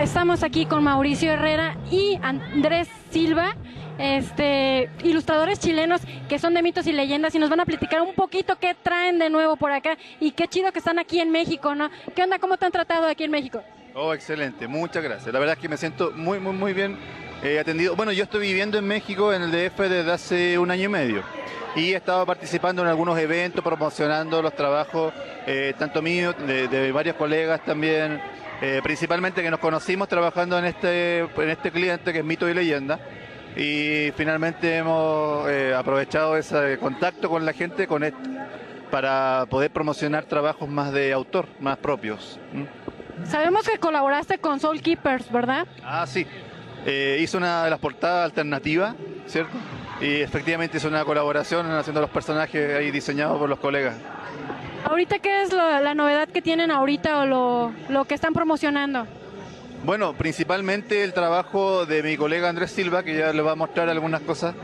estamos aquí con Mauricio Herrera y Andrés Silva, ilustradores chilenos que son de mitos y leyendas, y nos van a platicar un poquito qué traen de nuevo por acá y qué chido que están aquí en México, ¿no? ¿Qué onda? ¿Cómo te han tratado aquí en México? Oh, excelente, muchas gracias. La verdad es que me siento muy bien atendido. Bueno, yo estoy viviendo en México, en el DF, desde hace 1 año y medio. Y he estado participando en algunos eventos, promocionando los trabajos, tanto míos, de varios colegas también, principalmente que nos conocimos trabajando en este cliente que es Mito y Leyenda. Y finalmente hemos aprovechado ese contacto con la gente para poder promocionar trabajos más de autor, más propios. Sabemos que colaboraste con Soul Keepers, ¿verdad? Ah, sí. Hizo una de las portadas alternativas, ¿cierto? Y efectivamente hizo una colaboración haciendo los personajes ahí diseñados por los colegas. ¿Ahorita qué es la novedad que tienen ahorita o lo que están promocionando? Bueno, principalmente el trabajo de mi colega Andrés Silva, que ya le va a mostrar algunas cosas,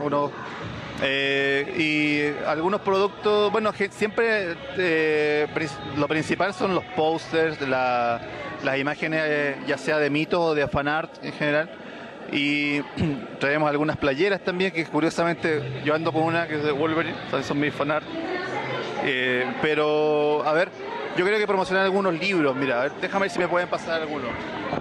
y algunos productos. Bueno, siempre lo principal son los posters, las imágenes, ya sea de mitos o de fanart en general. Y traemos algunas playeras también, que curiosamente yo ando con una que es de Wolverine, son mis fanart. Pero, a ver, yo creo que promocionar algunos libros. Mira, a ver, déjame ver si me pueden pasar algunos.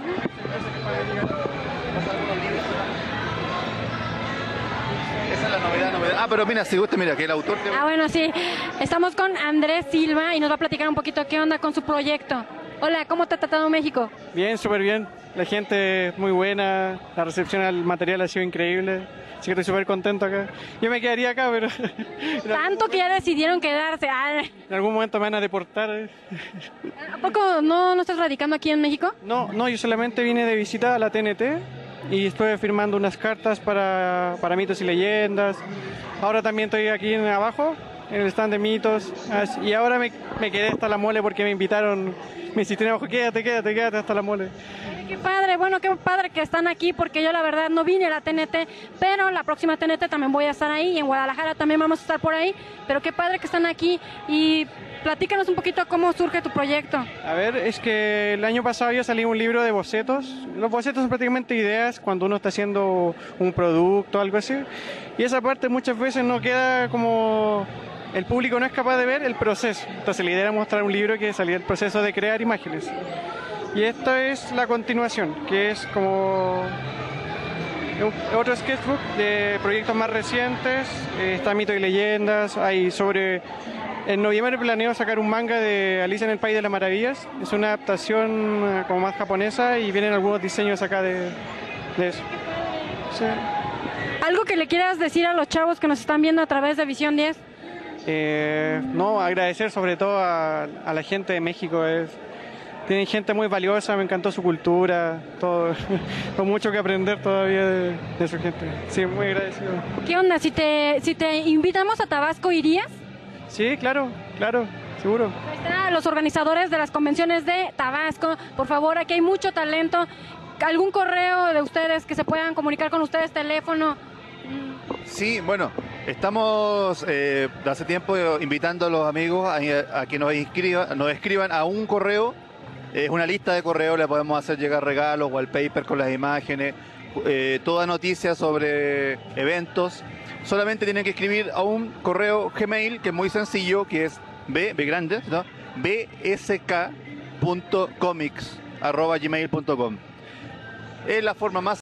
Esa es la novedad. Ah, pero mira, si gusta, mira, que el autor... Bueno, sí. Estamos con Andrés Silva y nos va a platicar un poquito qué onda con su proyecto. Hola, ¿cómo te ha tratado México? Bien, súper bien. La gente muy buena, la recepción al material ha sido increíble. Así que estoy súper contento acá. Yo me quedaría acá, pero... Tanto que ya decidieron quedarse. En algún momento me van a deportar. ¿A poco no estás radicando aquí en México? No, yo solamente vine de visita a la TNT y estuve firmando unas cartas para mitos y leyendas. Ahora también estoy aquí abajo, en el stand de mitos. Y ahora me quedé hasta la mole porque me invitaron, me insistieron abajo, quédate hasta la mole. Qué padre, bueno, qué padre que están aquí, porque yo la verdad no vine a la TNT, pero la próxima TNT también voy a estar ahí, y en Guadalajara también vamos a estar por ahí, pero qué padre que están aquí, y platícanos un poquito cómo surge tu proyecto. A ver, es que el año pasado yo salí un libro de bocetos. Los bocetos son prácticamente ideas cuando uno está haciendo un producto o algo así, y esa parte muchas veces no queda como... El público no es capaz de ver el proceso. Entonces la idea era mostrar un libro que salía el proceso de crear imágenes. Y esto es la continuación, que es como otro sketchbook de proyectos más recientes. Está Mito y Leyendas. En noviembre planeo sacar un manga de Alicia en el País de las Maravillas. Es una adaptación como más japonesa y vienen algunos diseños acá de eso. Sí. ¿Algo que le quieras decir a los chavos que nos están viendo a través de Visión 10? No, agradecer sobre todo a la gente de México. Tienen gente muy valiosa, me encantó su cultura, todo. Con mucho que aprender todavía de su gente. Sí, muy agradecido. ¿Qué onda? Si te invitamos a Tabasco, ¿irías? Sí, claro, seguro. Ahí están los organizadores de las convenciones de Tabasco. Por favor, aquí hay mucho talento. ¿Algún correo de ustedes que se puedan comunicar con ustedes, teléfono? Sí, bueno, estamos hace tiempo invitando a los amigos a que nos escriban a un correo. Es una lista de correos, le podemos hacer llegar regalos, wallpaper con las imágenes, toda noticia sobre eventos. Solamente tienen que escribir a un correo Gmail, que es muy sencillo, que es B grande, ¿no? bsk.comics@gmail.com. Es la forma más